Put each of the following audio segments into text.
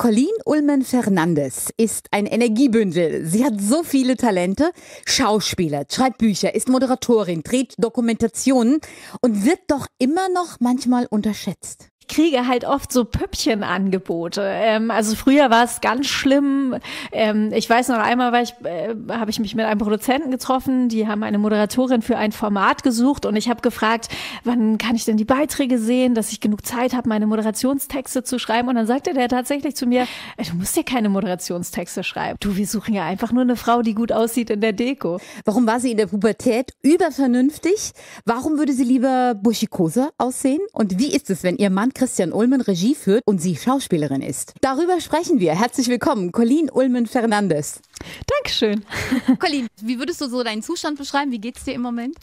Colleen Ullmann-Fernandes ist ein Energiebündel. Sie hat so viele Talente. Schauspieler, schreibt Bücher, ist Moderatorin, dreht Dokumentationen und wird doch immer noch manchmal unterschätzt. Ich kriege halt oft so Püppchenangebote. Also früher war es ganz schlimm. Ich weiß noch einmal, habe ich mich mit einem Produzenten getroffen. Die haben eine Moderatorin für ein Format gesucht und ich habe gefragt, wann kann ich denn die Beiträge sehen, dass ich genug Zeit habe, meine Moderationstexte zu schreiben. Und dann sagte der tatsächlich zu mir, du musst dir keine Moderationstexte schreiben. Wir suchen ja einfach nur eine Frau, die gut aussieht in der Deko. Warum war sie in der Pubertät übervernünftig? Warum würde sie lieber burschikoser aussehen? Und wie ist es, wenn ihr Mann Christian Ullmann Regie führt und sie Schauspielerin ist? Darüber sprechen wir. Herzlich willkommen, Colleen Ullmann-Fernandes. Dankeschön. Colleen, wie würdest du so deinen Zustand beschreiben? Wie geht's dir im Moment?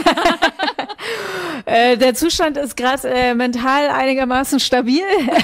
Der Zustand ist gerade mental einigermaßen stabil.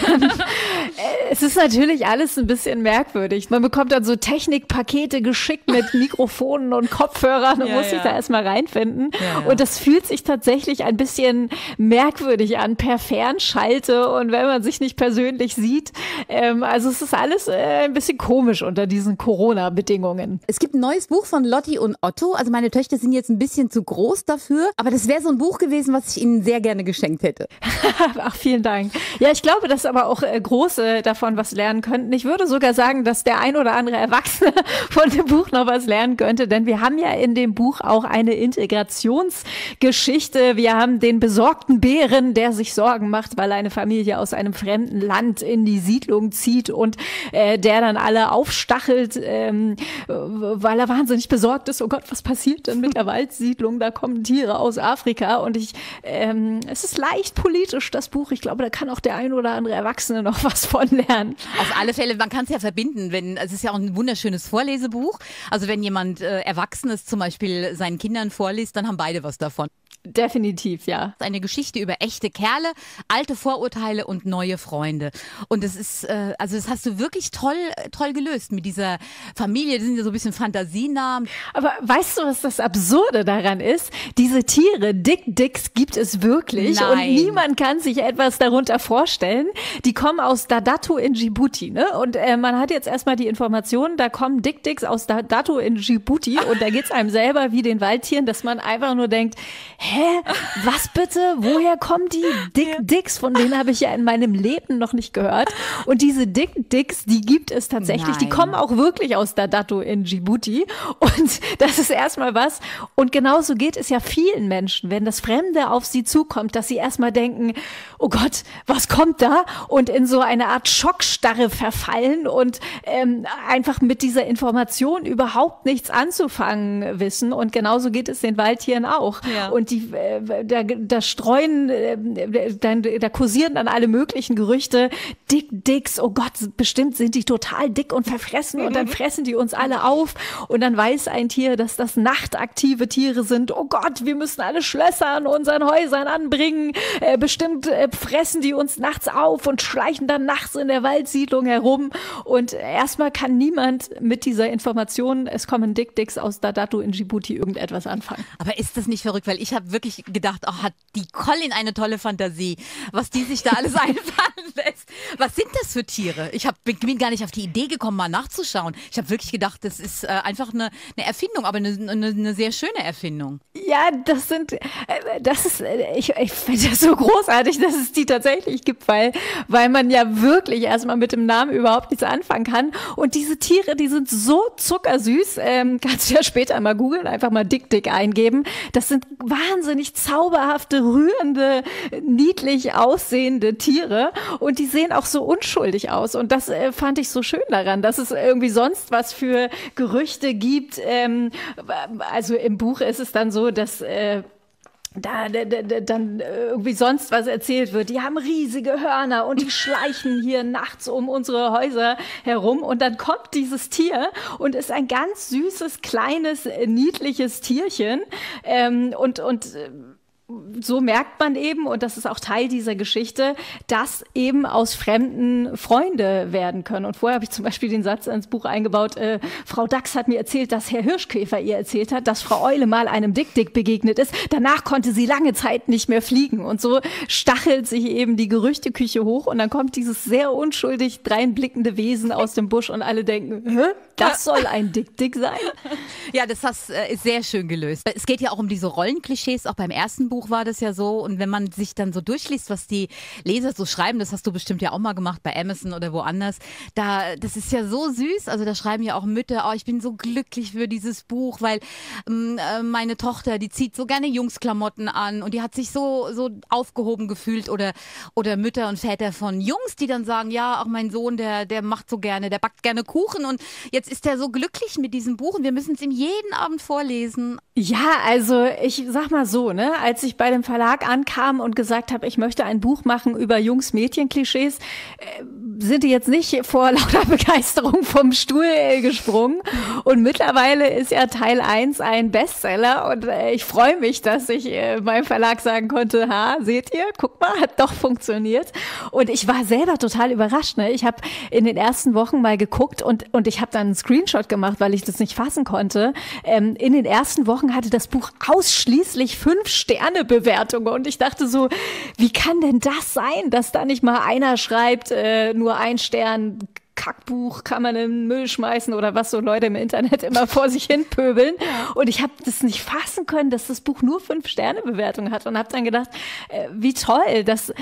Es ist natürlich alles ein bisschen merkwürdig. Man bekommt dann so Technikpakete geschickt mit Mikrofonen und Kopfhörern und muss sich da erstmal reinfinden. Ja. Und das fühlt sich tatsächlich ein bisschen merkwürdig an per Fernschalte und wenn man sich nicht persönlich sieht. Also es ist alles ein bisschen komisch unter diesen Corona-Bedingungen. Es gibt ein neues Buch von Lotti und Otto. Also meine Töchter sind jetzt ein bisschen zu groß dafür, aber das wäre so ein Buch gewesen, was ich ihnen sehr gerne geschenkt hätte. Ach, vielen Dank. Ja, ich glaube, dass aber auch Große davon was lernen könnten. Ich würde sogar sagen, dass der ein oder andere Erwachsene von dem Buch noch was lernen könnte, denn wir haben ja in dem Buch auch eine Integrationsgeschichte. Wir haben den besorgten Bären, der sich Sorgen macht, weil eine Familie aus einem fremden Land in die Siedlung zieht und der dann alle aufstachelt, weil er wahnsinnig besorgt ist. Oh Gott, was passiert denn mit der Waldsiedlung? Da kommen Tiere aus Afrika und es ist leicht politisch, das Buch. Ich glaube, da kann auch der ein oder andere Erwachsene noch was von lernen. Auf alle Fälle, man kann es ja verbinden, es ist ja auch ein wunderschönes Vorlesebuch. Also wenn jemand Erwachsenes zum Beispiel seinen Kindern vorliest, dann haben beide was davon. Definitiv, ja. Eine Geschichte über echte Kerle, alte Vorurteile und neue Freunde. Und das ist, also das hast du wirklich toll gelöst mit dieser Familie. Das sind ja so ein bisschen Fantasienamen. Aber weißt du, was das Absurde daran ist? Diese Tiere, Dick-Dicks, gibt es wirklich. Nein. Und niemand kann sich etwas darunter vorstellen. Die kommen aus Dadato in Djibouti, ne? Und man hat jetzt erstmal die Information, da kommen Dick-Dicks aus Dadato in Djibouti und da geht's einem selber wie den Waldtieren, dass man einfach nur denkt, hä? Was bitte? Woher kommen die Dick-Dicks? Von denen habe ich ja in meinem Leben noch nicht gehört. Und diese Dick-Dicks, die gibt es tatsächlich. Nein. Die kommen auch wirklich aus Dadato in Djibouti. Und das ist erstmal was. Und genauso geht es ja vielen Menschen, wenn das Fremde auf sie zukommt, dass sie erstmal denken, oh Gott, was kommt da? Und in so eine Art Schockstarre verfallen und einfach mit dieser Information überhaupt nichts anzufangen wissen. Und genauso geht es den Waldtieren auch. Ja. Und da kursieren dann alle möglichen Gerüchte. Dicks, oh Gott, bestimmt sind die total dick und verfressen und dann fressen die uns alle auf. Und dann weiß ein Tier, dass das nachtaktive Tiere sind. Oh Gott, wir müssen alle Schlösser an unseren Häusern anbringen. Bestimmt fressen die uns nachts auf und schleichen dann nachts in der Waldsiedlung herum. Und erstmal kann niemand mit dieser Information, es kommen Dicks aus Dadato in Djibouti, irgendetwas anfangen. Aber ist das nicht verrückt? Weil ich habe wirklich gedacht, oh, hat die Colleen eine tolle Fantasie, was die sich da alles einfallen lässt. Was sind das für Tiere? Bin gar nicht auf die Idee gekommen, mal nachzuschauen. Ich habe wirklich gedacht, das ist einfach eine Erfindung, aber eine sehr schöne Erfindung. Ja, ich finde das so großartig, dass es die tatsächlich gibt, weil man ja wirklich erstmal mit dem Namen überhaupt nichts anfangen kann. Und diese Tiere, die sind so zuckersüß, kannst du ja später mal googeln, einfach mal Dick eingeben. Das sind wahnsinnig zauberhafte, rührende, niedlich aussehende Tiere und die sehen auch so unschuldig aus und das fand ich so schön daran, dass es irgendwie sonst was für Gerüchte gibt. Also im Buch ist es dann so, dass dann irgendwie sonst was erzählt wird. Die haben riesige Hörner und die schleichen hier nachts um unsere Häuser herum und dann kommt dieses Tier und ist ein ganz süßes, kleines, niedliches Tierchen und so merkt man eben, und das ist auch Teil dieser Geschichte, dass eben aus Fremden Freunde werden können. Und vorher habe ich zum Beispiel den Satz ins Buch eingebaut, Frau Dachs hat mir erzählt, dass Herr Hirschkäfer ihr erzählt hat, dass Frau Eule mal einem Dick-Dick begegnet ist. Danach konnte sie lange Zeit nicht mehr fliegen. Und so stachelt sich eben die Gerüchteküche hoch und dann kommt dieses sehr unschuldig dreinblickende Wesen aus dem Busch und alle denken, hä? Das soll ein Dick-Dick sein? Ja, das ist sehr schön gelöst. Es geht ja auch um diese Rollenklischees, auch beim ersten Buch war das ja so. Und wenn man sich dann so durchliest, was die Leser so schreiben, das hast du bestimmt ja auch mal gemacht bei Amazon oder woanders, das ist ja so süß. Also da schreiben ja auch Mütter, oh, ich bin so glücklich für dieses Buch, weil meine Tochter, die zieht so gerne Jungsklamotten an und die hat sich so aufgehoben gefühlt. Oder Mütter und Väter von Jungs, die dann sagen, ja, auch mein Sohn, der macht so gerne, der backt gerne Kuchen und jetzt ist er so glücklich mit diesem Buch und wir müssen es ihm jeden Abend vorlesen. Ja, also ich sag mal so, ne, als ich bei dem Verlag ankam und gesagt habe, ich möchte ein Buch machen über Jungs-Mädchen-Klischees, sind die jetzt nicht vor lauter Begeisterung vom Stuhl gesprungen. Und mittlerweile ist ja Teil 1 ein Bestseller und ich freue mich, dass ich meinem Verlag sagen konnte, seht ihr, guck mal, hat doch funktioniert. Und ich war selber total überrascht. Ne? Ich habe in den ersten Wochen mal geguckt und ich habe dann einen Screenshot gemacht, weil ich das nicht fassen konnte. In den ersten Wochen hatte das Buch ausschließlich 5-Sterne-Bewertungen und ich dachte so, wie kann denn das sein, dass da nicht mal einer schreibt, nur 1 Stern, Kackbuch kann man in den Müll schmeißen oder was so Leute im Internet immer vor sich hin pöbeln. Und ich habe das nicht fassen können, dass das Buch nur 5-Sterne-Bewertung hat und habe dann gedacht, wie toll, dass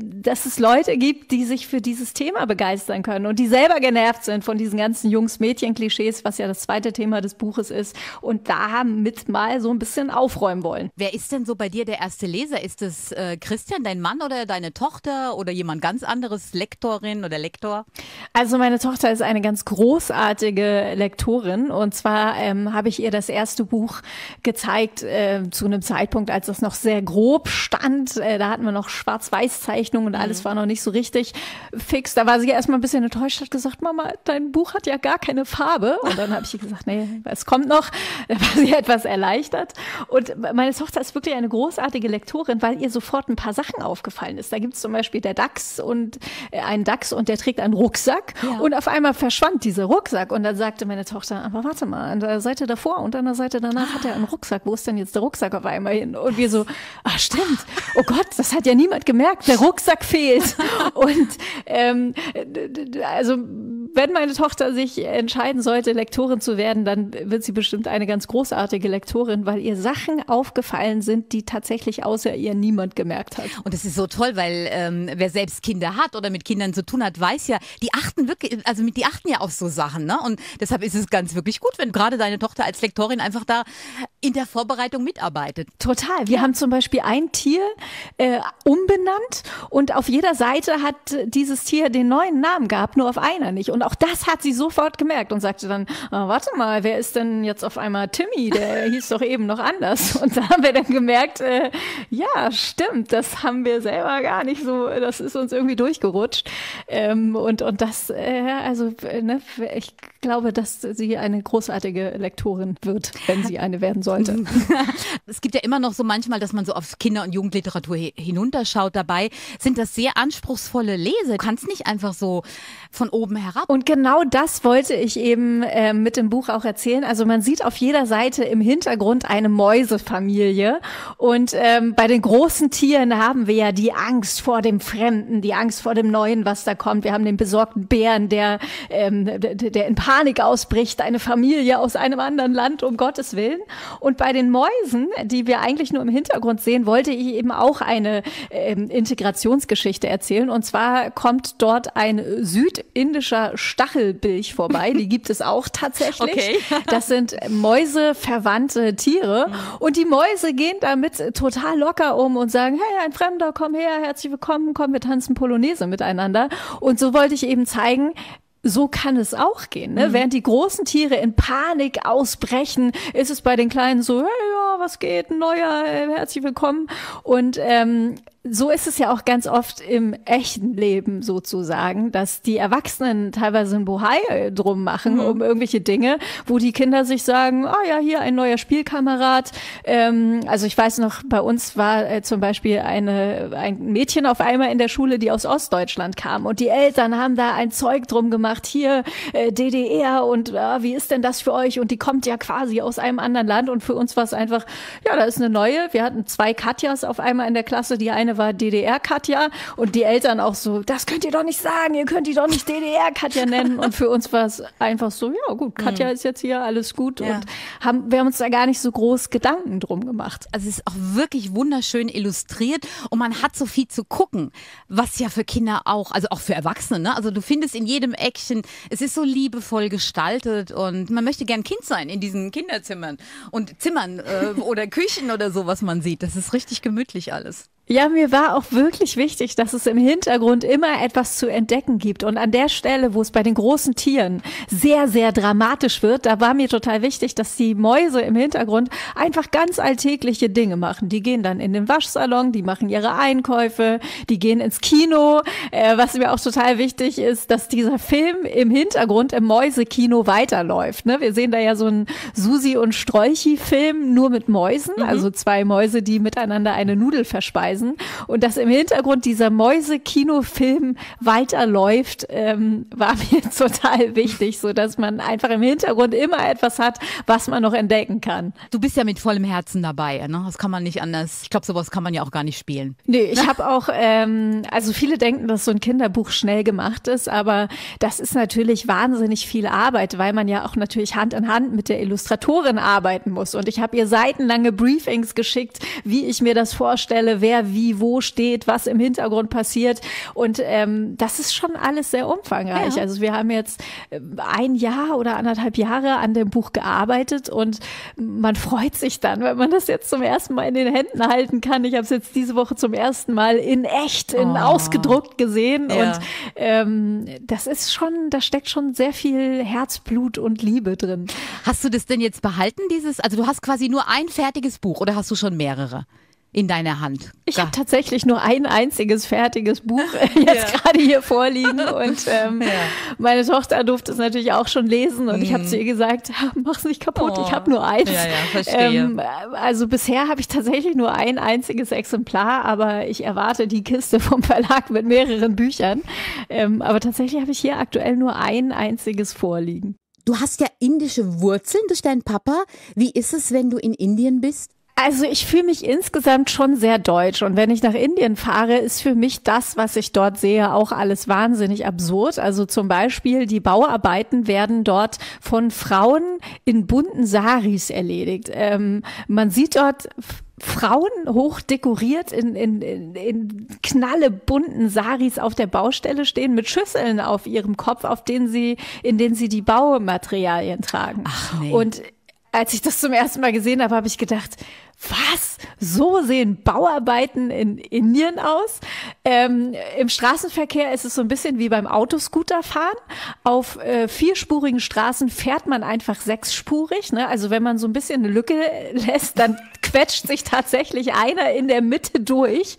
es Leute gibt, die sich für dieses Thema begeistern können und die selber genervt sind von diesen ganzen Jungs-Mädchen-Klischees, was ja das zweite Thema des Buches ist und da mit mal so ein bisschen aufräumen wollen. Wer ist denn so bei dir der erste Leser? Ist es Christian, dein Mann oder deine Tochter oder jemand ganz anderes, Lektorin oder Lektor? Also meine Tochter ist eine ganz großartige Lektorin und zwar habe ich ihr das erste Buch gezeigt zu einem Zeitpunkt, als das noch sehr grob stand. Da hatten wir noch Schwarz-Weiß-Zeichnungen und alles war noch nicht so richtig fix. Da war sie erstmal ein bisschen enttäuscht, hat gesagt, Mama, dein Buch hat ja gar keine Farbe. Und dann habe ich ihr gesagt, nee, es kommt noch. Da war sie etwas erleichtert. Und meine Tochter ist wirklich eine großartige Lektorin, weil ihr sofort ein paar Sachen aufgefallen ist. Da gibt es zum Beispiel einen Dachs und der trägt einen Rucksack. Ja. Und auf einmal verschwand dieser Rucksack und dann sagte meine Tochter, aber warte mal, an der Seite davor und an der Seite danach hat er einen Rucksack. Wo ist denn jetzt der Rucksack auf einmal hin? Und wir so, stimmt, oh Gott, das hat ja niemand gemerkt, der Rucksack fehlt. Und also wenn meine Tochter sich entscheiden sollte, Lektorin zu werden, dann wird sie bestimmt eine ganz großartige Lektorin, weil ihr Sachen aufgefallen sind, die tatsächlich außer ihr niemand gemerkt hat. Und das ist so toll, weil wer selbst Kinder hat oder mit Kindern zu tun hat, weiß ja, die achten ja auf so Sachen, ne? Und deshalb ist es ganz wirklich gut, wenn gerade deine Tochter als Lektorin einfach da in der Vorbereitung mitarbeitet. Total. Wir haben zum Beispiel ein Tier umbenannt und auf jeder Seite hat dieses Tier den neuen Namen gehabt, nur auf einer nicht. Und auch das hat sie sofort gemerkt und sagte dann, warte mal, wer ist denn jetzt auf einmal Timmy? Der hieß doch eben noch anders. Und da haben wir dann gemerkt, ja, stimmt, das haben wir selber gar nicht so, das ist uns irgendwie durchgerutscht. Und das, ich glaube, dass sie eine großartige Lektorin wird, wenn sie eine werden sollte. Es gibt ja immer noch so manchmal, dass man so auf Kinder- und Jugendliteratur hinunterschaut. Dabei sind das sehr anspruchsvolle Leser. Du kannst nicht einfach so von oben herab. Und genau das wollte ich eben mit dem Buch auch erzählen. Also man sieht auf jeder Seite im Hintergrund eine Mäusefamilie. Und bei den großen Tieren haben wir ja die Angst vor dem Fremden, die Angst vor dem Neuen, was da kommt. Wir haben den besorgten Bären, der in Panik ausbricht, eine Familie aus einem anderen Land, um Gottes Willen. Und bei den Mäusen, die wir eigentlich nur im Hintergrund sehen, wollte ich eben auch eine Integrationsgeschichte erzählen. Und zwar kommt dort ein südindischer Stachelbilch vorbei. Die gibt es auch tatsächlich. Okay. Das sind mäuseverwandte Tiere. Und die Mäuse gehen damit total locker um und sagen, hey, ein Fremder, komm her, herzlich willkommen, komm, wir tanzen Polonaise miteinander. Und so wollte ich eben zeigen, so kann es auch gehen, ne? Während die großen Tiere in Panik ausbrechen, ist es bei den Kleinen so, hey, ja, was geht, ein neuer, herzlich willkommen. Und so ist es ja auch ganz oft im echten Leben sozusagen, dass die Erwachsenen teilweise ein Bohai drum machen um irgendwelche Dinge, wo die Kinder sich sagen, ja, hier ein neuer Spielkamerad. Also ich weiß noch, bei uns war zum Beispiel ein Mädchen auf einmal in der Schule, die aus Ostdeutschland kam und die Eltern haben da ein Zeug drum gemacht, hier DDR und wie ist denn das für euch? Und die kommt ja quasi aus einem anderen Land und für uns war es einfach, ja, da ist eine neue. Wir hatten 2 Katjas auf einmal in der Klasse, die eine war DDR-Katja und die Eltern auch so, das könnt ihr doch nicht sagen, ihr könnt die doch nicht DDR-Katja nennen. Und für uns war es einfach so, ja gut, Katja ist jetzt hier, alles gut. Und wir haben uns da gar nicht so groß Gedanken drum gemacht. Also es ist auch wirklich wunderschön illustriert und man hat so viel zu gucken, was ja für Kinder auch, also auch für Erwachsene, ne? Also du findest in jedem Action, es ist so liebevoll gestaltet und man möchte gern Kind sein in diesen Kinderzimmern und Zimmern oder Küchen oder so, was man sieht. Das ist richtig gemütlich alles. Ja, mir war auch wirklich wichtig, dass es im Hintergrund immer etwas zu entdecken gibt. Und an der Stelle, wo es bei den großen Tieren sehr, sehr dramatisch wird, da war mir total wichtig, dass die Mäuse im Hintergrund einfach ganz alltägliche Dinge machen. Die gehen dann in den Waschsalon, die machen ihre Einkäufe, die gehen ins Kino. Was mir auch total wichtig ist, dass dieser Film im Hintergrund im Mäusekino weiterläuft. Ne? Wir sehen da ja so einen Susi- und Strolchi-Film nur mit Mäusen, also 2 Mäuse, die miteinander eine Nudel verspeisen. Und dass im Hintergrund dieser Mäuse-Kinofilm weiterläuft, war mir total wichtig, so dass man einfach im Hintergrund immer etwas hat, was man noch entdecken kann. Du bist ja mit vollem Herzen dabei, ne? Das kann man nicht anders. Ich glaube, sowas kann man ja auch gar nicht spielen. Nee, ich habe auch, also viele denken, dass so ein Kinderbuch schnell gemacht ist, aber das ist natürlich wahnsinnig viel Arbeit, weil man ja auch natürlich Hand in Hand mit der Illustratorin arbeiten muss. Und ich habe ihr seitenlange Briefings geschickt, wie ich mir das vorstelle, wer wie wo steht, was im Hintergrund passiert. Und das ist schon alles sehr umfangreich. Ja. Also wir haben jetzt 1 Jahr oder 1,5 Jahre an dem Buch gearbeitet und man freut sich dann, wenn man das jetzt zum ersten Mal in den Händen halten kann. Ich habe es jetzt diese Woche zum ersten Mal in echt, ausgedruckt gesehen. Ja. Und das ist schon, da steckt schon sehr viel Herzblut und Liebe drin. Hast du das denn jetzt behalten, also du hast quasi nur ein fertiges Buch oder hast du schon mehrere in deiner Hand? Ich habe tatsächlich nur ein einziges fertiges Buch jetzt gerade hier vorliegen und meine Tochter durfte es natürlich auch schon lesen und ich habe zu ihr gesagt, mach's nicht kaputt, ich habe nur eins. Ja, verstehe. Also bisher habe ich tatsächlich nur ein einziges Exemplar, aber ich erwarte die Kiste vom Verlag mit mehreren Büchern. Aber tatsächlich habe ich hier aktuell nur ein einziges vorliegen. Du hast ja indische Wurzeln durch deinen Papa. Wie ist es, wenn du in Indien bist? Also ich fühle mich insgesamt schon sehr deutsch und wenn ich nach Indien fahre, ist für mich das, was ich dort sehe, auch alles wahnsinnig absurd. Also zum Beispiel die Bauarbeiten werden dort von Frauen in bunten Saris erledigt. Man sieht dort Frauen hoch dekoriert in knallebunten Saris auf der Baustelle stehen mit Schüsseln auf ihrem Kopf, in denen sie die Baumaterialien tragen. Ach nee. Und als ich das zum ersten Mal gesehen habe, habe ich gedacht, was? So sehen Bauarbeiten in Indien aus? Im Straßenverkehr ist es so ein bisschen wie beim Autoscooterfahren. Auf 4-spurigen Straßen fährt man einfach 6-spurig. Ne? Also wenn man so ein bisschen eine Lücke lässt, dann quetscht sich tatsächlich einer in der Mitte durch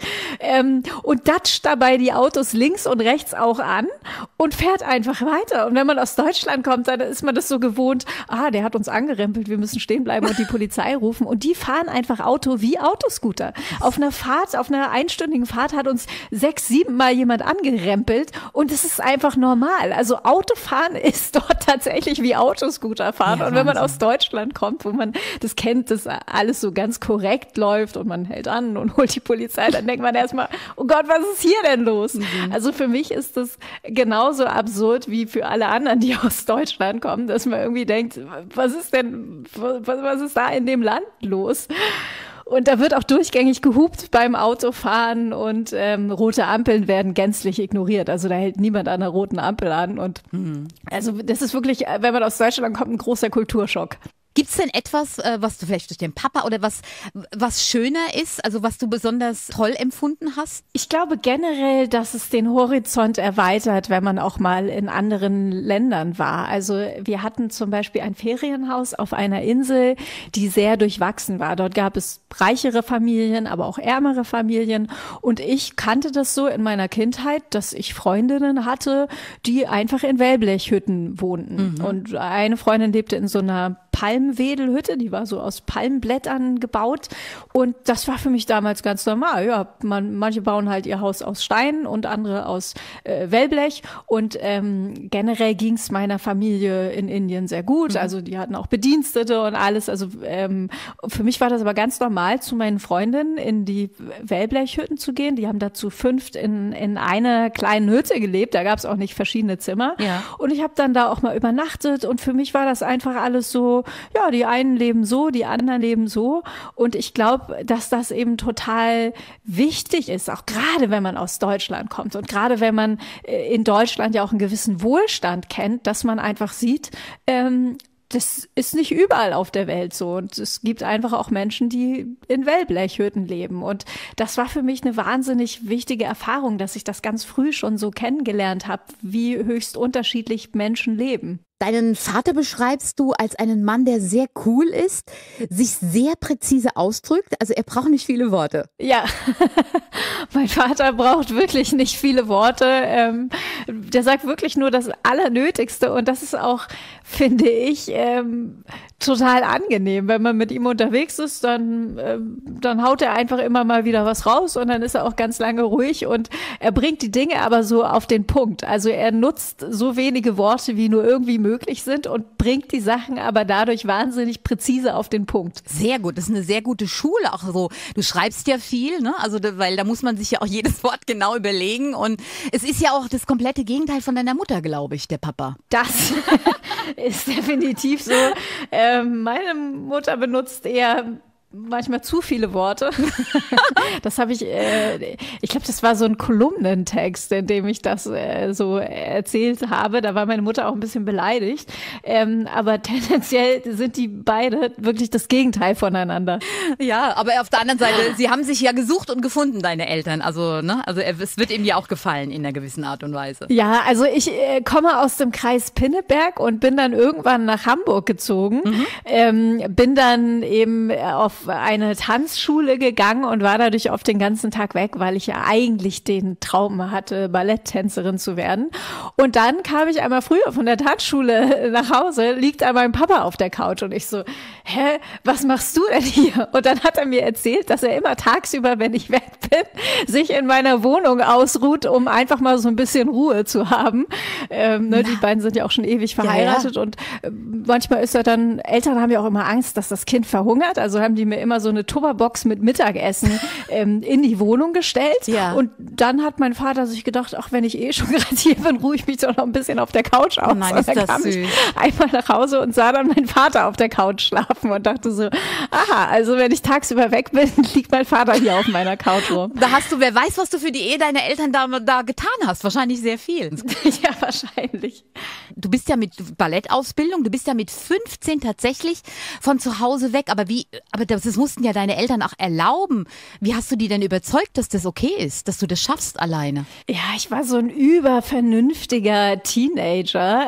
und datscht dabei die Autos links und rechts auch an und fährt einfach weiter. Und wenn man aus Deutschland kommt, dann ist man das so gewohnt, der hat uns angerempelt, wir müssen stehen bleiben und die Polizei rufen. Und die fahren einfach Auto wie Autoscooter. Auf einer einstündigen Fahrt hat uns 6-7 Mal jemand angerempelt und es ist einfach normal. Also Autofahren ist dort tatsächlich wie Autoscooterfahren. Ja, und wenn man aus Deutschland kommt, wo man das kennt, dass alles so ganz korrekt läuft und man hält an und holt die Polizei, dann denkt man erstmal, oh Gott, was ist hier denn los? Also für mich ist das genauso absurd wie für alle anderen, die aus Deutschland kommen, dass man irgendwie denkt, was ist da in dem Land los? Und da wird auch durchgängig gehupt beim Autofahren und rote Ampeln werden gänzlich ignoriert. Also da hält niemand an einer roten Ampel an. Und also das ist wirklich, wenn man aus Deutschland kommt, ein großer Kulturschock. Gibt's denn etwas, was du vielleicht durch den Papa oder was schöner ist, also was du besonders toll empfunden hast? Ich glaube generell, dass es den Horizont erweitert, wenn man auch mal in anderen Ländern war. Also wir hatten zum Beispiel ein Ferienhaus auf einer Insel, die sehr durchwachsen war. Dort gab es reichere Familien, aber auch ärmere Familien. Und ich kannte das so in meiner Kindheit, dass ich Freundinnen hatte, die einfach in Wellblechhütten wohnten. Und eine Freundin lebte in so einer Palmwedelhütte, die war so aus Palmblättern gebaut und das war für mich damals ganz normal. Ja, manche bauen halt ihr Haus aus Stein und andere aus Wellblech und generell ging es meiner Familie in Indien sehr gut. Also die hatten auch Bedienstete und alles. Also für mich war das aber ganz normal, zu meinen Freundinnen in die Wellblechhütten zu gehen. Die haben da zu 5 in einer kleinen Hütte gelebt. Da gab es auch nicht verschiedene Zimmer. Ja. Und ich habe dann da auch mal übernachtet und für mich war das einfach alles so, ja, die einen leben so, die anderen leben so. Und ich glaube, dass das eben total wichtig ist, auch gerade wenn man aus Deutschland kommt und gerade wenn man in Deutschland ja auch einen gewissen Wohlstand kennt, dass man einfach sieht, das ist nicht überall auf der Welt so und es gibt einfach auch Menschen, die in Wellblechhütten leben und das war für mich eine wahnsinnig wichtige Erfahrung, dass ich das ganz früh schon so kennengelernt habe, wie höchst unterschiedlich Menschen leben. Deinen Vater beschreibst du als einen Mann, der sehr cool ist, sich sehr präzise ausdrückt. Also er braucht nicht viele Worte. Ja, mein Vater braucht wirklich nicht viele Worte. Der sagt wirklich nur das Allernötigste und das ist auch, finde ich, total angenehm. Wenn man mit ihm unterwegs ist, dann haut er einfach immer mal wieder was raus und dann ist er auch ganz lange ruhig und er bringt die Dinge aber so auf den Punkt. Also er nutzt so wenige Worte, wie nur irgendwie möglich sind und bringt die Sachen aber dadurch wahnsinnig präzise auf den Punkt. Sehr gut, das ist eine sehr gute Schule auch so. Du schreibst ja viel, ne? Also weil da muss man sich ja auch jedes Wort genau überlegen und es ist ja auch das komplette Gegenteil von deiner Mutter, glaube ich, der Papa. Das ist definitiv so. Meine Mutter benutzt eher manchmal zu viele Worte. Das habe ich glaube, das war so ein Kolumnentext, in dem ich das so erzählt habe. Da war meine Mutter auch ein bisschen beleidigt. Aber tendenziell sind die beide wirklich das Gegenteil voneinander. Ja, aber auf der anderen Seite, sie haben sich ja gesucht und gefunden, deine Eltern. Also, ne? Also es wird ihm ja auch gefallen in einer gewissen Art und Weise. Ja, also ich komme aus dem Kreis Pinneberg und bin dann irgendwann nach Hamburg gezogen. Bin dann eben auf eine Tanzschule gegangen und war dadurch auf den ganzen Tag weg, weil ich ja eigentlich den Traum hatte, Balletttänzerin zu werden. Und dann kam ich einmal früher von der Tanzschule nach Hause, liegt einmal mein Papa auf der Couch und ich so, hä, was machst du denn hier? Und dann hat er mir erzählt, dass er immer tagsüber, wenn ich weg bin, sich in meiner Wohnung ausruht, um einfach mal so ein bisschen Ruhe zu haben. Die beiden sind ja auch schon ewig verheiratet und manchmal ist er dann, Eltern haben ja auch immer Angst, dass das Kind verhungert, also haben die mir immer so eine Tupperbox mit Mittagessen in die Wohnung gestellt. Ja. Und dann hat mein Vater sich gedacht, ach, wenn ich eh schon gerade hier bin, ruhe ich mich doch noch ein bisschen auf der Couch aus. Oh nein, ist das kam süß. Ich einmal nach Hause und sah dann meinen Vater auf der Couch schlafen und dachte so, aha, also wenn ich tagsüber weg bin, liegt mein Vater hier auf meiner Couch rum. Da hast du, wer weiß, was du für die Ehe deiner Eltern da getan hast. Wahrscheinlich sehr viel. Ja, wahrscheinlich. Du bist ja mit Ballettausbildung, du bist ja mit 15 tatsächlich von zu Hause weg. Aber das mussten ja deine Eltern auch erlauben. Wie hast du die denn überzeugt, dass das okay ist, dass du das schaffst alleine? Ja, ich war so ein übervernünftiger Teenager.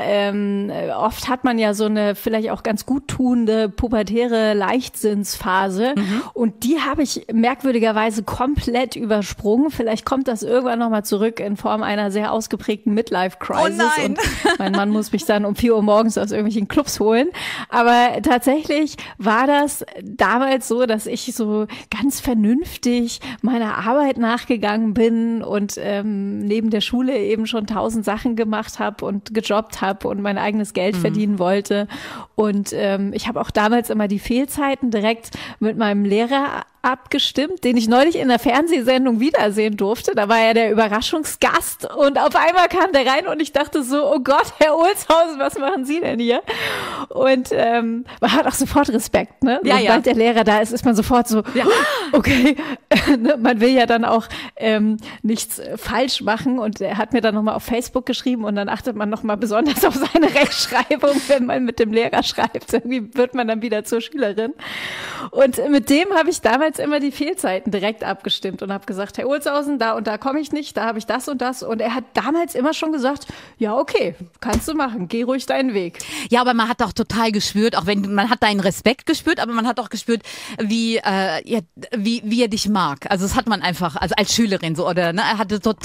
Oft hat man ja so eine vielleicht auch ganz gut tuende, pubertäre Leichtsinnsphase. Und die habe ich merkwürdigerweise komplett übersprungen. Vielleicht kommt das irgendwann nochmal zurück in Form einer sehr ausgeprägten Midlife-Crisis. Oh nein. Und mein Mann muss mich dann um 4 Uhr morgens aus irgendwelchen Clubs holen. Aber tatsächlich war das damals so, dass ich so ganz vernünftig meiner Arbeit nachgegangen bin und neben der Schule eben schon 1000 Sachen gemacht habe und gejobbt habe und mein eigenes Geld verdienen wollte. Und ich habe auch damals immer die Fehlzeiten direkt mit meinem Lehrer abgestimmt, den ich neulich in der Fernsehsendung wiedersehen durfte. Da war er der Überraschungsgast und auf einmal kam der rein und ich dachte so, oh Gott, Herr Olshausen, was machen Sie denn hier? Und man hat auch sofort Respekt, ne? Ja, Sobald der Lehrer da ist man sofort so, okay, man will ja dann auch nichts falsch machen. Und er hat mir dann nochmal auf Facebook geschrieben und dann achtet man nochmal besonders auf seine Rechtschreibung, wenn man mit dem Lehrer schreibt. Irgendwie wird man dann wieder zur Schülerin. Und mit dem habe ich damals immer die Fehlzeiten direkt abgestimmt und habe gesagt, Herr Olshausen, da und da komme ich nicht, da habe ich das und das. Und er hat damals immer schon gesagt, ja, okay, kannst du machen, geh ruhig deinen Weg. Ja, aber man hat auch total gespürt, auch wenn man hat deinen Respekt gespürt, aber man hat auch gespürt, wie er dich mag. Also das hat man einfach, also als Schülerin so, oder, ne? Er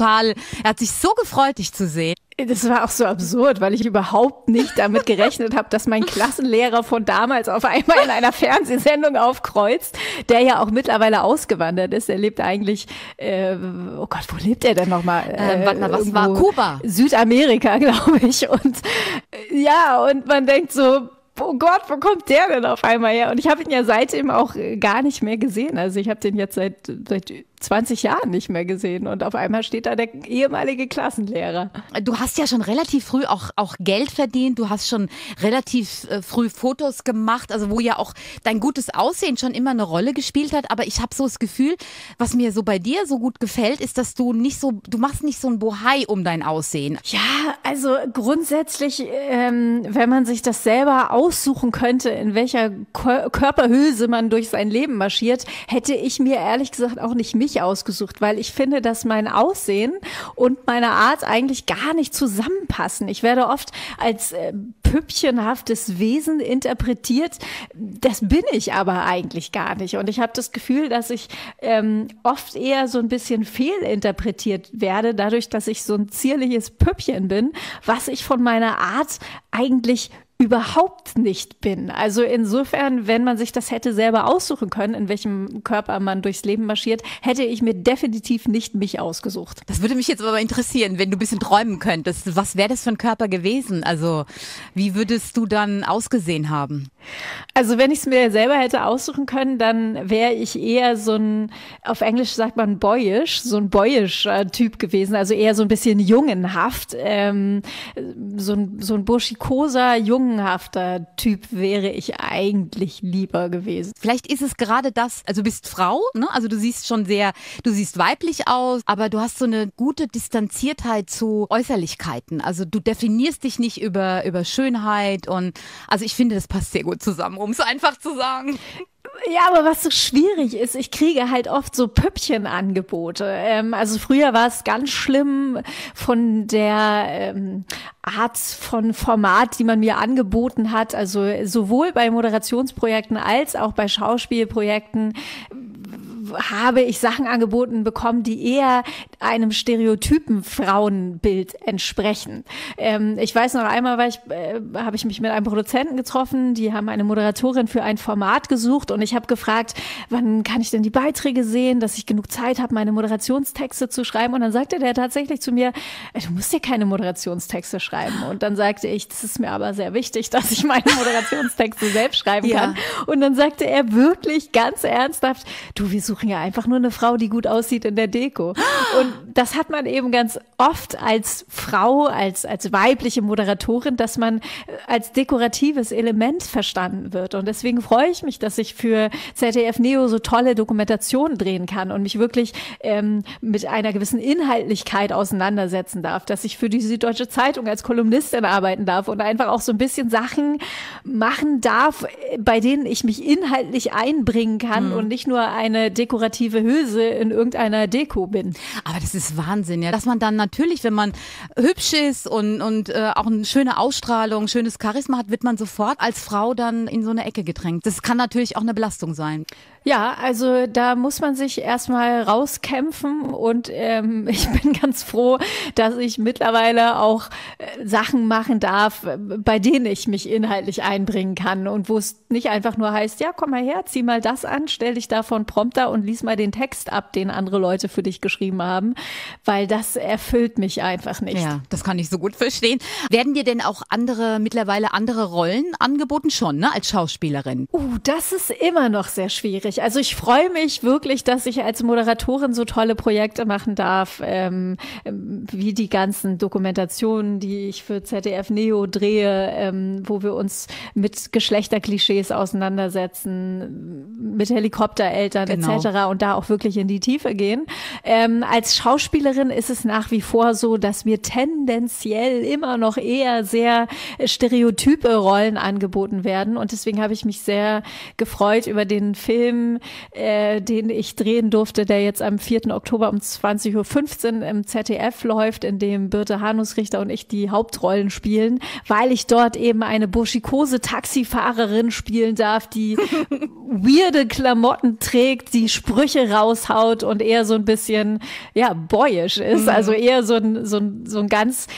hat sich so gefreut, dich zu sehen. Das war auch so absurd, weil ich überhaupt nicht damit gerechnet habe, dass mein Klassenlehrer von damals auf einmal in einer Fernsehsendung aufkreuzt, der ja auch mittlerweile ausgewandert ist. Er lebt eigentlich, oh Gott, wo lebt er denn nochmal? Was war Kuba? Südamerika, glaube ich. Und und man denkt so, oh Gott, wo kommt der denn auf einmal her? Und ich habe ihn ja seitdem auch gar nicht mehr gesehen. Also ich habe den jetzt seit 20 Jahren nicht mehr gesehen und auf einmal steht da der ehemalige Klassenlehrer. Du hast ja schon relativ früh auch Geld verdient, du hast schon relativ früh Fotos gemacht, also wo ja auch dein gutes Aussehen schon immer eine Rolle gespielt hat, aber ich habe so das Gefühl, was mir so bei dir so gut gefällt, ist, dass du machst nicht so ein Bohai um dein Aussehen. Ja, also grundsätzlich, wenn man sich das selber aussuchen könnte, in welcher Körperhülse man durch sein Leben marschiert, hätte ich mir ehrlich gesagt auch nicht mich ausgesucht, weil ich finde, dass mein Aussehen und meine Art eigentlich gar nicht zusammenpassen. Ich werde oft als püppchenhaftes Wesen interpretiert. Das bin ich aber eigentlich gar nicht. Und ich habe das Gefühl, dass ich oft eher so ein bisschen fehlinterpretiert werde, dadurch, dass ich so ein zierliches Püppchen bin, was ich von meiner Art eigentlich überhaupt nicht bin. Also insofern, wenn man sich das hätte selber aussuchen können, in welchem Körper man durchs Leben marschiert, hätte ich mir definitiv nicht mich ausgesucht. Das würde mich jetzt aber interessieren, wenn du ein bisschen träumen könntest. Was wäre das für ein Körper gewesen? Also wie würdest du dann ausgesehen haben? Also wenn ich es mir selber hätte aussuchen können, dann wäre ich eher so ein, auf Englisch sagt man boyish, so ein boyischer Typ gewesen, also eher so ein bisschen jungenhaft, so ein burschikoser, jungenhafter Typ wäre ich eigentlich lieber gewesen. Vielleicht ist es gerade das, also du bist Frau, ne? Also du siehst weiblich aus, aber du hast so eine gute Distanziertheit zu Äußerlichkeiten. Also du definierst dich nicht über Schönheit und also ich finde, das passt sehr gut zusammen, um es einfach zu sagen. Ja, aber was so schwierig ist, ich kriege halt oft so Püppchenangebote. Also früher war es ganz schlimm von der Art von Format, die man mir angeboten hat. Also sowohl bei Moderationsprojekten als auch bei Schauspielprojekten habe ich Sachen angeboten bekommen, die eher einem stereotypen Frauenbild entsprechen. Ich weiß noch einmal, habe ich mich mit einem Produzenten getroffen, die haben eine Moderatorin für ein Format gesucht und ich habe gefragt, wann kann ich denn die Beiträge sehen, dass ich genug Zeit habe, meine Moderationstexte zu schreiben, und dann sagte der tatsächlich zu mir, du musst dir keine Moderationstexte schreiben, und dann sagte ich, das ist mir aber sehr wichtig, dass ich meine Moderationstexte selbst schreiben kann, und dann sagte er wirklich ganz ernsthaft, du, wir suchen ja einfach nur eine Frau, die gut aussieht in der Deko. Und das hat man eben ganz oft als Frau, als weibliche Moderatorin, dass man als dekoratives Element verstanden wird. Und deswegen freue ich mich, dass ich für ZDF Neo so tolle Dokumentationen drehen kann und mich wirklich mit einer gewissen Inhaltlichkeit auseinandersetzen darf, dass ich für die Süddeutsche Zeitung als Kolumnistin arbeiten darf und einfach auch so ein bisschen Sachen machen darf, bei denen ich mich inhaltlich einbringen kann und nicht nur eine dekorative Hülse in irgendeiner Deko bin. Aber das ist Wahnsinn, ja, dass man dann natürlich, wenn man hübsch ist und auch eine schöne Ausstrahlung, schönes Charisma hat, wird man sofort als Frau dann in so eine Ecke gedrängt. Das kann natürlich auch eine Belastung sein. Ja, also da muss man sich erstmal rauskämpfen, und ich bin ganz froh, dass ich mittlerweile auch Sachen machen darf, bei denen ich mich inhaltlich einbringen kann und wo es nicht einfach nur heißt, ja, komm mal her, zieh mal das an, stell dich da vor einen Prompter und lies mal den Text ab, den andere Leute für dich geschrieben haben, weil das erfüllt mich einfach nicht. Ja, das kann ich so gut verstehen. Werden dir denn auch mittlerweile andere Rollen angeboten schon, ne, als Schauspielerin? Das ist immer noch sehr schwierig. unglaublich. Also ich freue mich wirklich, dass ich als Moderatorin so tolle Projekte machen darf, wie die ganzen Dokumentationen, die ich für ZDF Neo drehe, wo wir uns mit Geschlechterklischees auseinandersetzen, mit Helikoptereltern etc. und da auch wirklich in die Tiefe gehen. Als Schauspielerin ist es nach wie vor so, dass mir tendenziell immer noch eher sehr stereotype Rollen angeboten werden und deswegen habe ich mich sehr gefreut über den Film, den ich drehen durfte, der jetzt am 4. Oktober um 20:15 Uhr im ZDF läuft, in dem Birte Hanus-Richter und ich die Hauptrollen spielen, weil ich dort eben eine burschikose Taxifahrerin spielen darf, die weirde Klamotten trägt, die Sprüche raushaut und eher so ein bisschen, ja, boyish ist, also eher so ein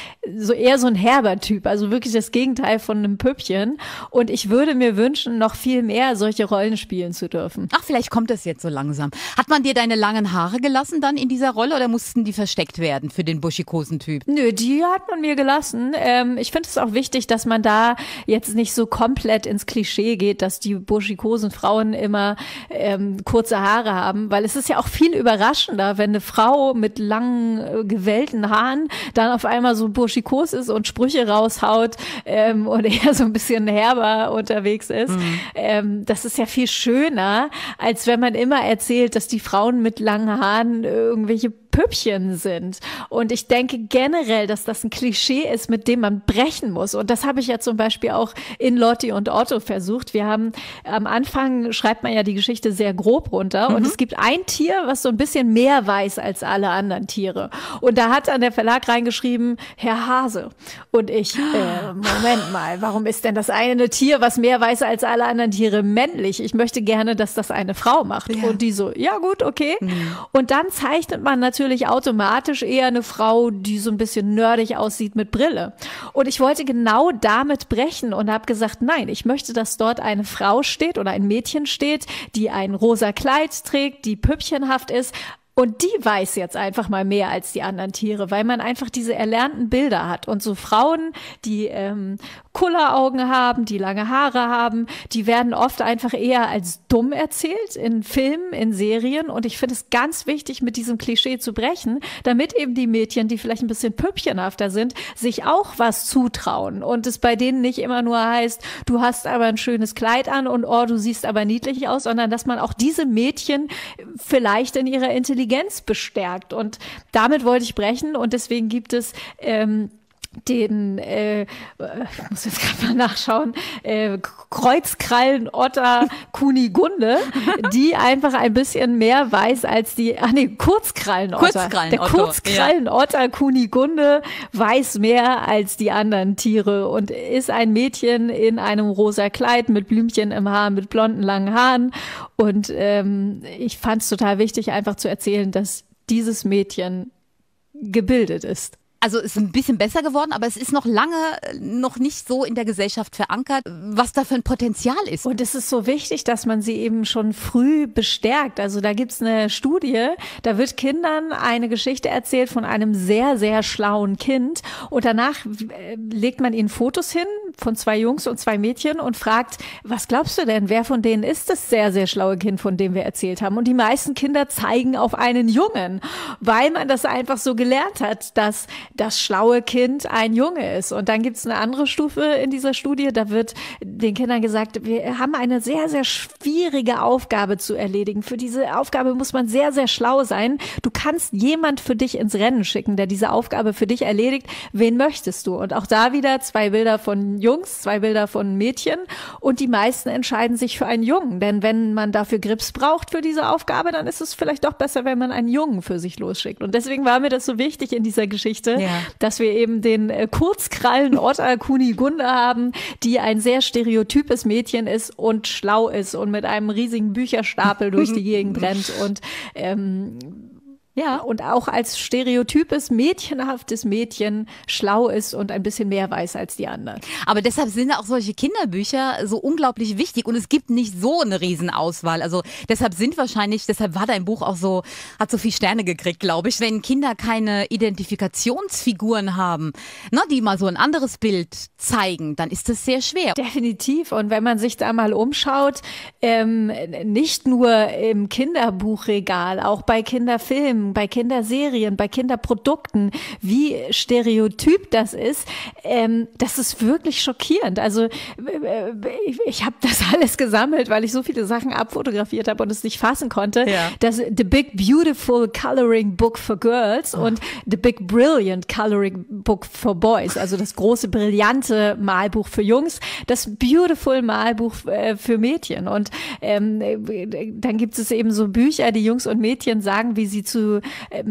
herber Typ, also wirklich das Gegenteil von einem Püppchen und ich würde mir wünschen, noch viel mehr solche Rollen spielen zu dürfen. Ach, vielleicht kommt das jetzt so langsam. Hat man dir deine langen Haare gelassen dann in dieser Rolle oder mussten die versteckt werden für den burschikosen Typ? Nö, die hat man mir gelassen. Ich finde es auch wichtig, dass man da jetzt nicht so komplett ins Klischee geht, dass die burschikosen Frauen immer kurze Haare haben, weil es ist ja auch viel überraschender, wenn eine Frau mit langen, gewellten Haaren dann auf einmal so burschikos ist und Sprüche raushaut und eher so ein bisschen herber unterwegs ist. Das ist ja viel schöner, als wenn man immer erzählt, dass die Frauen mit langen Haaren irgendwelche Püppchen sind. Und ich denke generell, dass das ein Klischee ist, mit dem man brechen muss. Und das habe ich ja zum Beispiel auch in Lotti und Otto versucht. Wir haben am Anfang, schreibt man ja die Geschichte sehr grob runter. Und es gibt ein Tier, was so ein bisschen mehr weiß als alle anderen Tiere. Und da hat dann der Verlag reingeschrieben, Herr Hase. Und ich, Moment mal, warum ist denn das eine Tier, was mehr weiß als alle anderen Tiere, männlich? Ich möchte gerne, dass das eine Frau macht. Ja. Und die so, ja gut, okay. Und dann zeichnet man natürlich automatisch eher eine Frau, die so ein bisschen nerdig aussieht mit Brille. Und ich wollte genau damit brechen und habe gesagt, nein, ich möchte, dass dort eine Frau steht oder ein Mädchen steht, die ein rosa Kleid trägt, die püppchenhaft ist. Und die weiß jetzt einfach mal mehr als die anderen Tiere, weil man einfach diese erlernten Bilder hat. Und so Frauen, die Kulleraugen haben, die lange Haare haben, die werden oft einfach eher als dumm erzählt in Filmen, in Serien. Und ich finde es ganz wichtig, mit diesem Klischee zu brechen, damit eben die Mädchen, die vielleicht ein bisschen püppchenhafter sind, sich auch was zutrauen. Und es bei denen nicht immer nur heißt, du hast aber ein schönes Kleid an und oh, du siehst aber niedlich aus, sondern dass man auch diese Mädchen vielleicht in ihrer Intelligenz bestärkt. Und damit wollte ich brechen und deswegen gibt es ich muss jetzt gerade mal nachschauen, Kreuzkrallenotter Kunigunde, die einfach ein bisschen mehr weiß als Kurzkrallenotter. Der Kurzkrallenotter Kunigunde weiß mehr als die anderen Tiere und ist ein Mädchen in einem rosa Kleid mit Blümchen im Haar, mit blonden langen Haaren. Und ich fand es total wichtig, einfach zu erzählen, dass dieses Mädchen gebildet ist. Also es ist ein bisschen besser geworden, aber es ist noch lange noch nicht so in der Gesellschaft verankert, was da für ein Potenzial ist. Und es ist so wichtig, dass man sie eben schon früh bestärkt. Also da gibt's eine Studie, da wird Kindern eine Geschichte erzählt von einem sehr, sehr schlauen Kind und danach legt man ihnen Fotos hin von 2 Jungs und 2 Mädchen und fragt, was glaubst du denn, wer von denen ist das sehr, sehr schlaue Kind, von dem wir erzählt haben? Und die meisten Kinder zeigen auf einen Jungen, weil man das einfach so gelernt hat, dass das schlaue Kind ein Junge ist. Und dann gibt es eine andere Stufe in dieser Studie, da wird den Kindern gesagt, wir haben eine sehr, sehr schwierige Aufgabe zu erledigen. Für diese Aufgabe muss man sehr, sehr schlau sein. Du kannst jemand für dich ins Rennen schicken, der diese Aufgabe für dich erledigt. Wen möchtest du? Und auch da wieder 2 Bilder von Jungs, 2 Bilder von Mädchen und die meisten entscheiden sich für einen Jungen. Denn wenn man dafür Grips braucht für diese Aufgabe, dann ist es vielleicht doch besser, wenn man einen Jungen für sich losschickt. Und deswegen war mir das so wichtig in dieser Geschichte, dass wir eben den Kurzkrallenotter Kunigunde haben, die ein sehr stereotypes Mädchen ist und schlau ist und mit einem riesigen Bücherstapel durch die Gegend rennt und Ja. Und auch als stereotypes, mädchenhaftes Mädchen schlau ist und ein bisschen mehr weiß als die anderen. Aber deshalb sind auch solche Kinderbücher so unglaublich wichtig und es gibt nicht so eine Riesenauswahl. Also deshalb war dein Buch auch so, hat so viel Sterne gekriegt, glaube ich. Wenn Kinder keine Identifikationsfiguren haben, ne, die mal so ein anderes Bild zeigen, dann ist das sehr schwer. Definitiv. Und wenn man sich da mal umschaut, nicht nur im Kinderbuchregal, auch bei Kinderfilmen, bei Kinderserien, bei Kinderprodukten, wie stereotyp das ist wirklich schockierend. Also ich habe das alles gesammelt, weil ich so viele Sachen abfotografiert habe und es nicht fassen konnte. Ja. Das The Big Beautiful Coloring Book for Girls und The Big Brilliant Coloring Book for Boys, also das große, brillante Malbuch für Jungs, das Beautiful Malbuch für Mädchen. Und dann gibt es eben so Bücher, die Jungs und Mädchen sagen, wie sie zu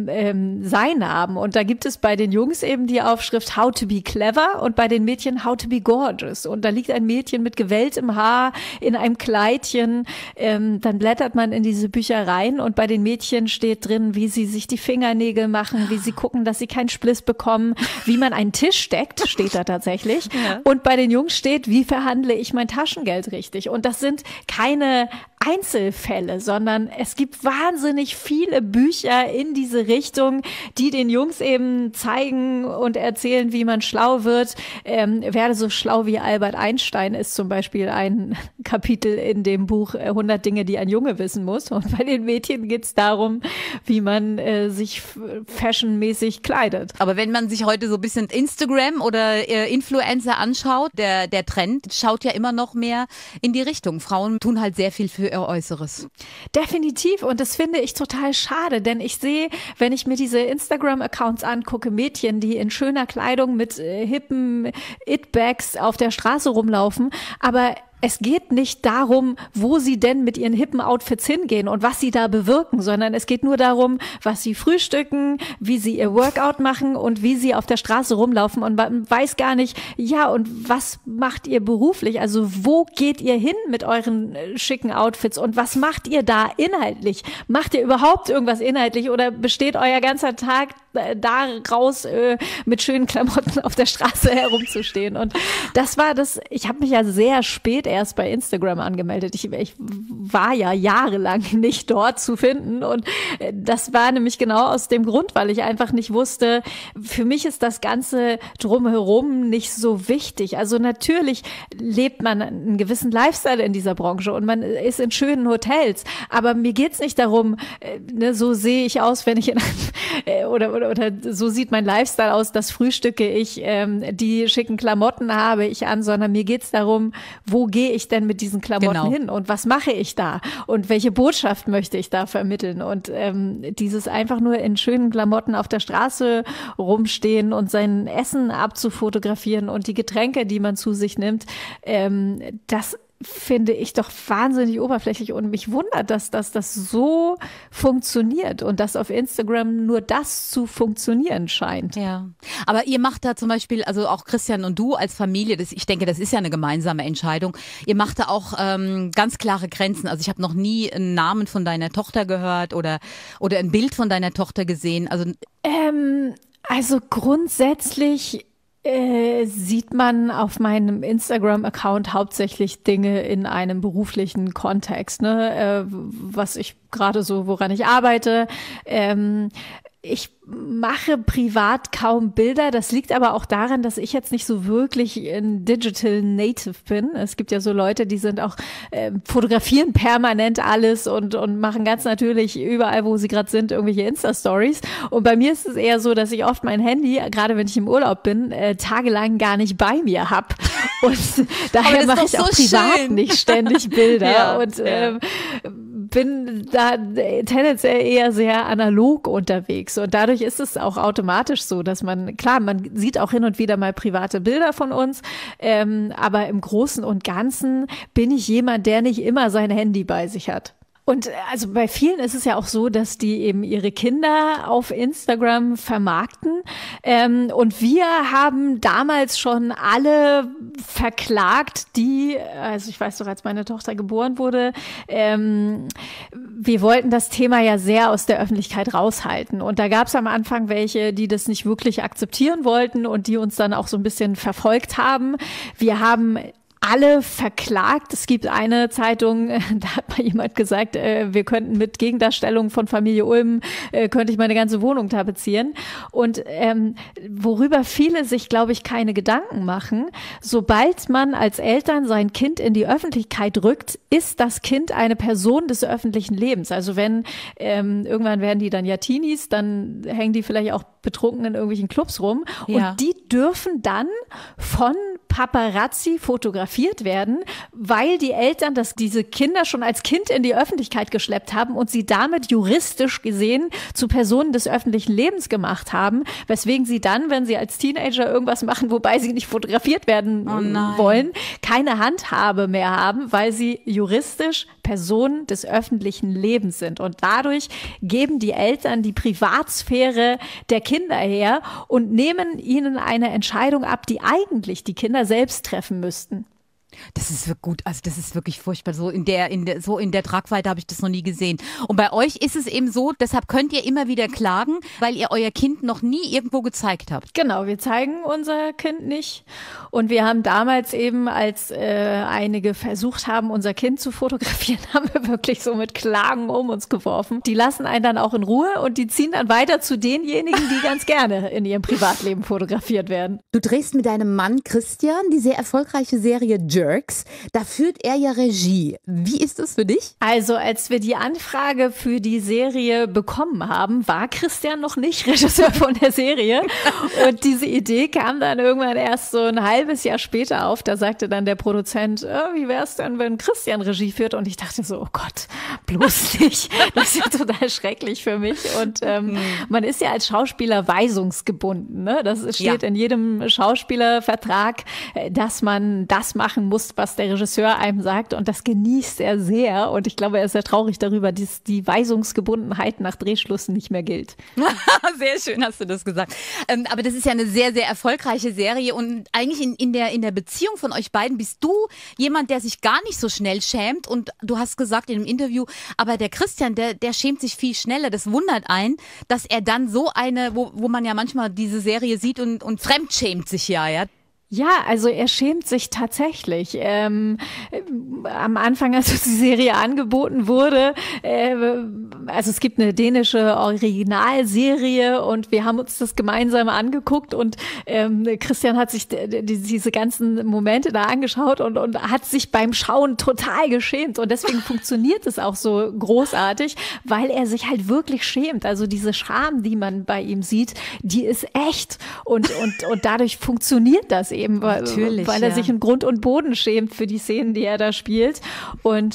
sein haben. Und da gibt es bei den Jungs eben die Aufschrift How to be clever und bei den Mädchen How to be gorgeous. Und da liegt ein Mädchen mit gewelltem Haar in einem Kleidchen. Dann blättert man in diese Bücher rein und bei den Mädchen steht drin, wie sie sich die Fingernägel machen, wie sie gucken, dass sie keinen Spliss bekommen, wie man einen Tisch deckt, steht da tatsächlich. Ja. Und bei den Jungs steht, wie verhandle ich mein Taschengeld richtig? Und das sind keine Einzelfälle, sondern es gibt wahnsinnig viele Bücher in diese Richtung, die den Jungs eben zeigen und erzählen, wie man schlau wird. Werde so schlau wie Albert Einstein ist zum Beispiel ein Kapitel in dem Buch 100 Dinge, die ein Junge wissen muss. Und bei den Mädchen geht es darum, wie man sich fashionmäßig kleidet. Aber wenn man sich heute so ein bisschen Instagram oder Influencer anschaut, der Trend schaut ja immer noch mehr in die Richtung. Frauen tun halt sehr viel für ihr Äußeres. Definitiv. Und das finde ich total schade, denn ich sehe, wenn ich mir diese Instagram-Accounts angucke, Mädchen, die in schöner Kleidung mit hippen It-Bags auf der Straße rumlaufen, aber es geht nicht darum, wo sie denn mit ihren hippen Outfits hingehen und was sie da bewirken, sondern es geht nur darum, was sie frühstücken, wie sie ihr Workout machen und wie sie auf der Straße rumlaufen und man weiß gar nicht, ja, und was macht ihr beruflich? Also wo geht ihr hin mit euren schicken Outfits und was macht ihr da inhaltlich? Macht ihr überhaupt irgendwas inhaltlich oder besteht euer ganzer Tag daraus, mit schönen Klamotten auf der Straße herumzustehen? Und das war das, ich habe mich ja sehr spät erst bei Instagram angemeldet. Ich war ja jahrelang nicht dort zu finden und das war nämlich genau aus dem Grund, weil ich einfach nicht wusste, für mich ist das Ganze drumherum nicht so wichtig. Also natürlich lebt man einen gewissen Lifestyle in dieser Branche und man ist in schönen Hotels, aber mir geht's nicht darum, ne, so sehe ich aus, wenn ich in oder so sieht mein Lifestyle aus, das frühstücke ich, die schicken Klamotten habe ich an, sondern mir geht's darum, wo gehe ich denn mit diesen Klamotten hin und was mache ich da und welche Botschaft möchte ich da vermitteln und dieses einfach nur in schönen Klamotten auf der Straße rumstehen und sein Essen abzufotografieren und die Getränke, die man zu sich nimmt, das finde ich doch wahnsinnig oberflächlich und mich wundert, dass das so funktioniert und dass auf Instagram nur das zu funktionieren scheint. Ja, aber ihr macht da zum Beispiel, also auch Christian und du als Familie, ich denke, das ist ja eine gemeinsame Entscheidung, ihr macht da auch ganz klare Grenzen. Also ich habe noch nie einen Namen von deiner Tochter gehört oder ein Bild von deiner Tochter gesehen. Also grundsätzlich sieht man auf meinem Instagram-Account hauptsächlich Dinge in einem beruflichen Kontext, ne? Was ich gerade so, woran ich arbeite. Ich mache privat kaum Bilder. Das liegt aber auch daran, dass ich jetzt nicht so wirklich ein Digital Native bin. Es gibt ja so Leute, die sind auch fotografieren permanent alles und machen ganz natürlich überall, wo sie gerade sind, irgendwelche Insta-Stories. Und bei mir ist es eher so, dass ich oft mein Handy, gerade wenn ich im Urlaub bin, tagelang gar nicht bei mir habe. Und daher mache ich auch privat nicht ständig Bilder. Ja, und bin da tendenziell eher sehr analog unterwegs und dadurch ist es auch automatisch so, dass man sieht auch hin und wieder mal private Bilder von uns, aber im Großen und Ganzen bin ich jemand, der nicht immer sein Handy bei sich hat. Und also bei vielen ist es ja auch so, dass die eben ihre Kinder auf Instagram vermarkten. Und wir haben damals schon alle verklagt, also ich weiß doch, als meine Tochter geboren wurde, wir wollten das Thema ja sehr aus der Öffentlichkeit raushalten. Und da gab es am Anfang welche, die das nicht wirklich akzeptieren wollten und die uns dann auch so ein bisschen verfolgt haben. Wir haben alle verklagt. Es gibt eine Zeitung, da hat mal jemand gesagt, wir könnten mit Gegendarstellung von Familie Ulm, könnte ich meine ganze Wohnung tapezieren. Und worüber viele sich, glaube ich, keine Gedanken machen, sobald man als Eltern sein Kind in die Öffentlichkeit rückt, ist das Kind eine Person des öffentlichen Lebens. Also wenn irgendwann werden die dann ja Teenies, dann hängen die vielleicht auch betrunken in irgendwelchen Clubs rum. Ja. Und die dürfen dann von Paparazzi fotografiert werden, weil die Eltern diese Kinder schon als Kind in die Öffentlichkeit geschleppt haben und sie damit juristisch gesehen zu Personen des öffentlichen Lebens gemacht haben, weswegen sie dann, wenn sie als Teenager irgendwas machen, wobei sie nicht fotografiert werden wollen, keine Handhabe mehr haben, weil sie juristisch Personen des öffentlichen Lebens sind. Und dadurch geben die Eltern die Privatsphäre der Kinder her und nehmen ihnen eine Entscheidung ab, die eigentlich die Kinder selbst treffen müssten. Das ist wirklich gut, also das ist wirklich furchtbar. So in der Tragweite habe ich das noch nie gesehen. Und bei euch ist es eben so, deshalb könnt ihr immer wieder klagen, weil ihr euer Kind noch nie irgendwo gezeigt habt. Genau, wir zeigen unser Kind nicht. Und wir haben damals eben, als einige versucht haben, unser Kind zu fotografieren, haben wir wirklich so mit Klagen um uns geworfen. Die lassen einen dann auch in Ruhe und die ziehen dann weiter zu denjenigen, die ganz gerne in ihrem Privatleben fotografiert werden. Du drehst mit deinem Mann Christian die sehr erfolgreiche Serie Jerks. Da führt er ja Regie. Wie ist das für dich? Also, als wir die Anfrage für die Serie bekommen haben, war Christian noch nicht Regisseur von der Serie. Und diese Idee kam dann irgendwann erst so ein halbes Jahr später auf. Da sagte dann der Produzent, wie wär's denn, wenn Christian Regie führt? Und ich dachte so, oh Gott, bloß nicht. Das ist ja total schrecklich für mich. Und man ist ja als Schauspieler weisungsgebunden. Ne? Das steht in jedem Schauspielervertrag, dass man das machen muss, was der Regisseur einem sagt. Und das genießt er sehr. Und ich glaube, er ist sehr traurig darüber, dass die Weisungsgebundenheit nach Drehschluss nicht mehr gilt. Sehr schön hast du das gesagt. Aber das ist ja eine sehr, sehr erfolgreiche Serie. Und eigentlich in der Beziehung von euch beiden bist du jemand, der sich gar nicht so schnell schämt. Und du hast gesagt in einem Interview, aber der Christian, der schämt sich viel schneller. Das wundert einen, dass er dann so eine, wo man ja manchmal diese Serie sieht und fremdschämt sich ja. Ja, also er schämt sich tatsächlich. Am Anfang, als die Serie angeboten wurde, also es gibt eine dänische Originalserie und wir haben uns das gemeinsam angeguckt und Christian hat sich diese ganzen Momente da angeschaut und hat sich beim Schauen total geschämt und deswegen funktioniert es auch so großartig, weil er sich halt wirklich schämt. Also diese Scham, die man bei ihm sieht, die ist echt und dadurch funktioniert das eben, weil er sich in Grund und Boden schämt für die Szenen, die er da spielt. Und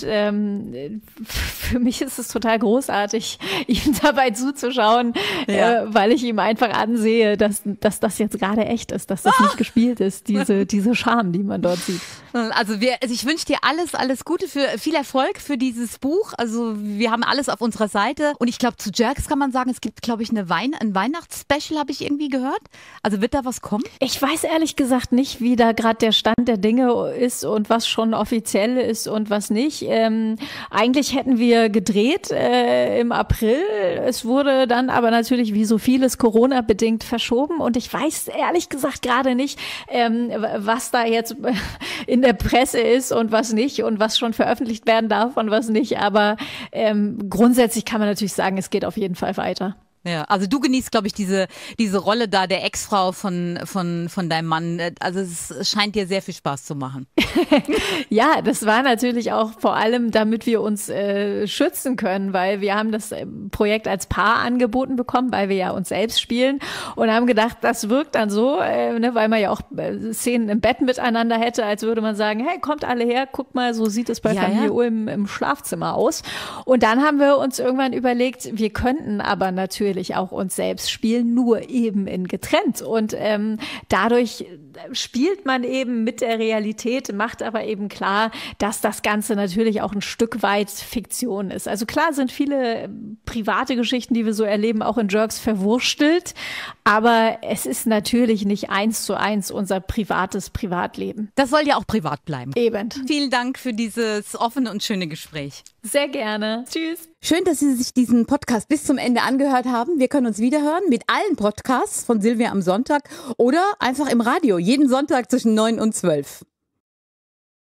für mich ist es total großartig, ihm dabei zuzuschauen, weil ich ihm einfach ansehe, dass das jetzt gerade echt ist, dass das nicht gespielt ist, diese Scham, die man dort sieht. Also ich wünsche dir alles Gute, für viel Erfolg für dieses Buch. Also wir haben alles auf unserer Seite. Und ich glaube, zu Jerks kann man sagen, es gibt, glaube ich, ein Weihnachtsspecial, habe ich irgendwie gehört. Also wird da was kommen? Ich weiß ehrlich gesagt nicht, wie da gerade der Stand der Dinge ist und was schon offiziell ist und was nicht. Eigentlich hätten wir gedreht im April. Es wurde dann aber natürlich wie so vieles Corona-bedingt verschoben. Und ich weiß ehrlich gesagt gerade nicht, was da jetzt in der Presse ist und was nicht und was schon veröffentlicht werden darf und was nicht. Aber grundsätzlich kann man natürlich sagen, es geht auf jeden Fall weiter. Ja, also du genießt, glaube ich, diese Rolle da der Ex-Frau von deinem Mann. Also es scheint dir sehr viel Spaß zu machen. Ja, das war natürlich auch vor allem, damit wir uns schützen können, weil wir haben das Projekt als Paar angeboten bekommen, weil wir ja uns selbst spielen und haben gedacht, das wirkt dann so, weil man ja auch Szenen im Bett miteinander hätte, als würde man sagen, hey, kommt alle her, guck mal, so sieht es bei Familie Ulm im Schlafzimmer aus. Und dann haben wir uns irgendwann überlegt, wir könnten aber natürlich auch uns selbst spielen, nur eben in getrennt. Und dadurch spielt man eben mit der Realität, macht aber eben klar, dass das Ganze natürlich auch ein Stück weit Fiktion ist. Also klar sind viele private Geschichten, die wir so erleben, auch in Jerks verwurstelt, aber es ist natürlich nicht 1:1 unser privates Privatleben. Das soll ja auch privat bleiben. Eben. Vielen Dank für dieses offene und schöne Gespräch. Sehr gerne. Tschüss. Schön, dass Sie sich diesen Podcast bis zum Ende angehört haben. Wir können uns wiederhören mit allen Podcasts von Silvia am Sonntag oder einfach im Radio, jeden Sonntag zwischen 9 und 12.